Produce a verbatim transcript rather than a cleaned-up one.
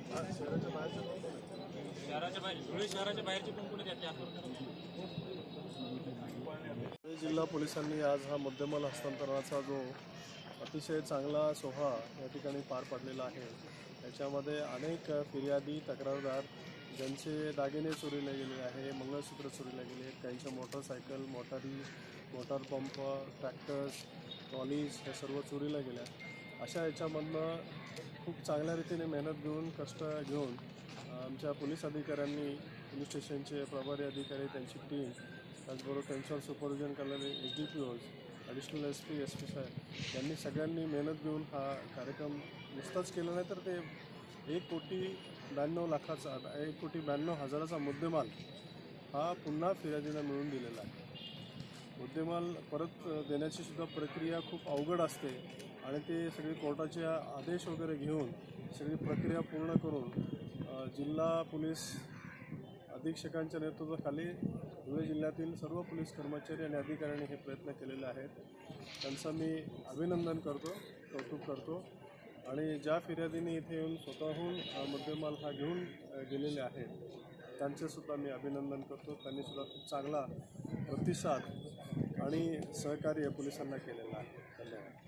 शहराच्या बाहेर धुळे शहराच्या बाहेरचे कोण कोण आहेत धुळे जिल्हा पोलिसांनी आज हा मुद्देमाल हस्तांतरणाचा जो अतिशय चांगला सोहळा या ठिकाणी पार पाडलेला आहे। याच्यामध्ये अनेक फिर्यादी तक्रारदार ज्यांचे दागिने चोरीला गेले आहे, मंगळसूत्र चोरीला गेले आहेत, त्यांच्या मोटरसायकल, मोटारी, मोटार पंप, ट्रॅक्टर्स, ट्रॉलीज हे सर्व चोरीला गेल्या। अशा याच्यामधनं खूप चांगल्या रीतीने मेहनत घेऊन कष्ट घेऊन आमच्या पोलीस अधिकाऱ्यांनी, पोलीस स्टेशनचे प्रभारी अधिकारी, त्यांची टीम, त्याचबरोबर त्यांच्यावर सुपरविजन करणारे S D P Os, additional S P S P साहेब यांनी सगळ्यांनी मेहनत घेऊन हा कार्यक्रम नुसताच केला नाही तर ते एक कोटी ब्याण्णव लाखाचा एक कोटी ब्याण्णव हजाराचा मुद्देमाल हा पुन्हा फिर्यादीला मिळवून दिलेला आहे। मुद्देमाल परत देण्याची सुद्धा प्रक्रिया खूप अवघड असते आणि ते सगळे कोर्टाचे आदेश वगैरे घेऊन सगळी प्रक्रिया पूर्ण करून जिल्हा पोलीस अधीक्षकांच्या नेतृत्वाखाली धुळे जिल्ह्यातील सर्व पोलीस कर्मचारी आणि अधिकाऱ्यांनी हे प्रयत्न केलेले आहेत। त्यांचं मी अभिनंदन करतो, कौतुक करतो आणि ज्या फिर्यादींनी इथे येऊन स्वतःहून मुद्देमाल हा घेऊन गेलेले आहेत त्यांचेसुद्धा मी अभिनंदन करतो। त्यांनीसुद्धा खूप चांगला प्रतिसाद आणि सहकार्य पोलिसांना केलेलं आहे। धन्यवाद।